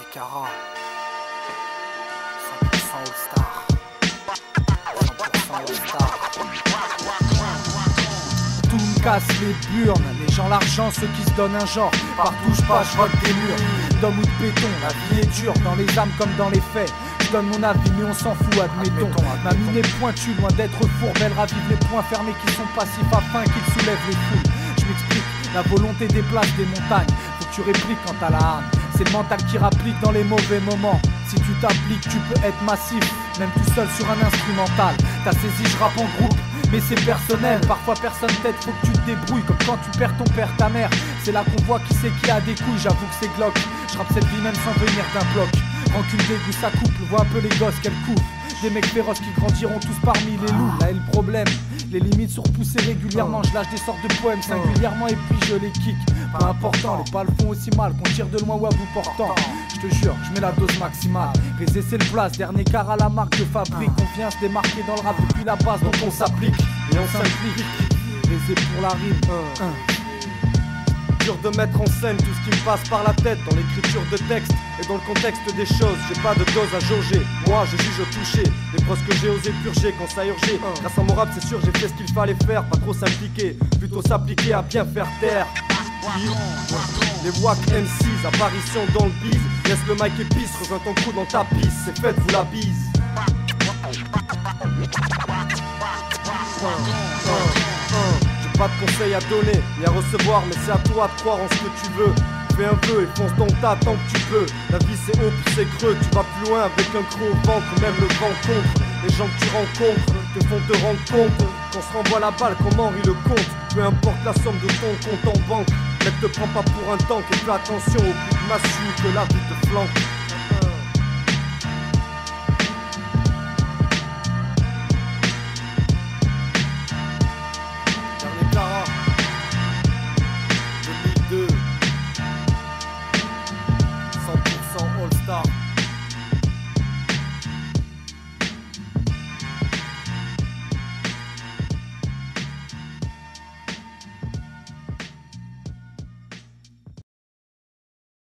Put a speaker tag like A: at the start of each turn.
A: Cara, 100% All-Star. 100% All-Star. Tout me casse les burnes, les gens l'argent, ceux qui se donnent un genre. Partout je passe, je vote des murs. D'hommes ou de béton, la vie est dure, dans les âmes comme dans les faits. Je donne mon avis mais on s'en fout, admettons. Ma mine est pointue, loin d'être fourbe, elle ravive les poings fermés qui sont passifs afin qu'ils soulèvent les foules. Je m'explique, la volonté déplace des montagnes. Faut que tu répliques quand t'as la âme. C'est le mental qui rapplique dans les mauvais moments. Si tu t'appliques, tu peux être massif, même tout seul sur un instrumental. T'as saisi, je rappe en groupe, mais c'est personnel. Parfois personne t'aide, faut que tu te débrouilles. Comme quand tu perds ton père, ta mère. C'est là qu'on voit qui c'est qui a des couilles, j'avoue que c'est glauque. Je rappe cette vie même sans venir d'un bloc. Rancune, dégoût, ça couple, vois un peu les gosses qu'elle coupe. Des mecs féroces qui grandiront tous parmi les loups. Là est le problème, les limites sont repoussées régulièrement. Je lâche des sortes de poèmes singulièrement et puis je les kick. Pas important, les balles font aussi mal qu'on tire de loin ou à bout portant. Je te jure, je mets la dose maximale. Rézé c'est le place, dernier car à la marque de fabrique. On vient se démarquer dans le rap depuis la base, donc on s'applique et on s'implique. Rézé pour la rime.
B: Dur de mettre en scène tout ce qui me passe par la tête dans l'écriture de texte et dans le contexte des choses. J'ai pas de dose à jauger, moi je juge au toucher les proses que j'ai osé purger quand ça urgeait. Grâce à mon rap c'est sûr j'ai fait ce qu'il fallait faire, pas trop s'impliquer, plutôt s'appliquer à bien faire taire. Les wack M6, apparition dans le bise. Laisse le mic épice, rejoins ton crew dans ta piste. C'est faites-vous la bise. J'ai pas de conseils à donner, ni à recevoir, mais c'est à toi de croire en ce que tu veux. Fais un vœu et fonce dans le tas tant que tu peux. La vie c'est haut puis c'est creux, tu vas plus loin avec un creux au ventre. Même le vent contre, les gens que tu rencontres te font te rendre compte qu'on se renvoie la balle comme Henri le compte. Peu importe la somme de ton compte en banque, mec te prends pas pour un tank et fais attention au coup de massue que la vie te flanque.